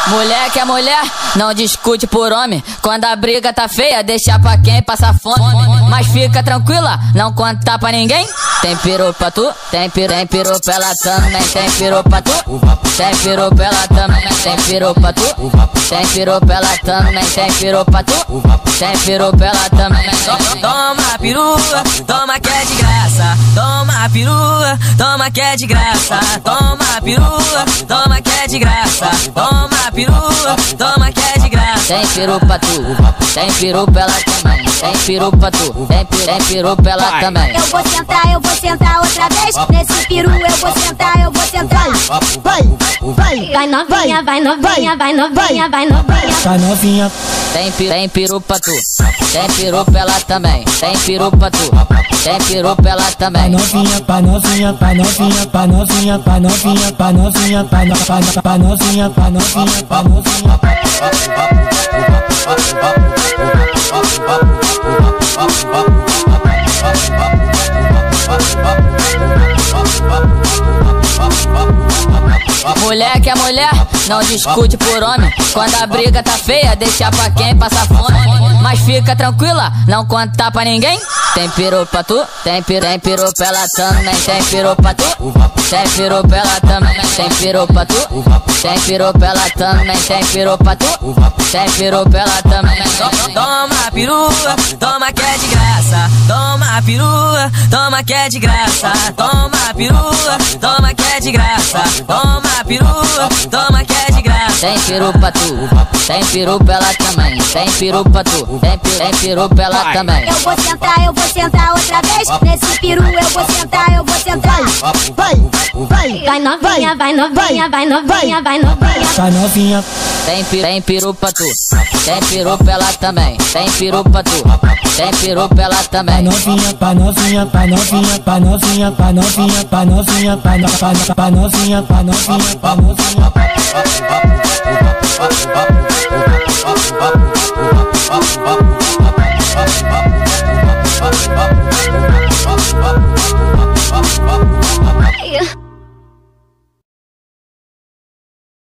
Mulher que é mulher, não discute por homem. Quando a briga tá feia, deixa pra quem passa fome. Mas fica tranquila, não conta pra ninguém. Tem peru pra tu, tem peru pra ela também. Tem peru pra tu, tem peru pra ela também. Tem peru pra tu, tem peru pra ela também. Tem peru pra tu, tem peru pra ela também. Toma perua, toma que é de graça. Toma perua, toma que é de graça. Toma perua, toma que é de graça. Toma perua, toma que é de graça. Tem peru pra tu, tem peru pra ela também. Tem peru pra tu, tem peru pra ela também. Eu vou sentar outra vez. Nesse peru eu vou sentar. Vai Vai novinha, vai novinha, vai novinha, vai novinha. Vai novinha. Tem peru pra tu, tem peru pra ela também. Tem peru pra tu, tem peru pra ela Vai também. novinha, vai novinha, vai novinha, vai novinha, vai novinha, vai novinha, vai novinha, vai novinha, vai novinha, vai novinha. Mulher que é mulher, não discute por homem. Quando a briga tá feia, deixa pra quem passa fome. Mas fica tranquila, não conta pra ninguém. Tem peru pra tu, tem peru pra ela também. Tem peru pra tu, tem peru pra ela também. Tem peru pra tu, tem peru pra ela também. Tem peru pra tu, tem peru pra ela também. Toma perua, toma que é de graça. Toma perua, toma que é de graça. Toma perua, toma que é de graça. Toma perua, toma que é de graça. Tem peru pra tu, tem peru pra ela também. Tem peru pra tu, tem peru pra ela também. Eu vou sentar outra vez. Nesse peru eu vou sentar. Vai novinha, vai novinha, vai novinha, vai novinha. Vai novinha. Tem peru pra tu, tem peru pra ela também. Tem peru pra tu, tem peru pra ela Vai também. novinha, vai novinha, vai novinha, vai novinha, vai novinha, vai novinha, vai novinha, vai novinha, vai novinha, vai novinha.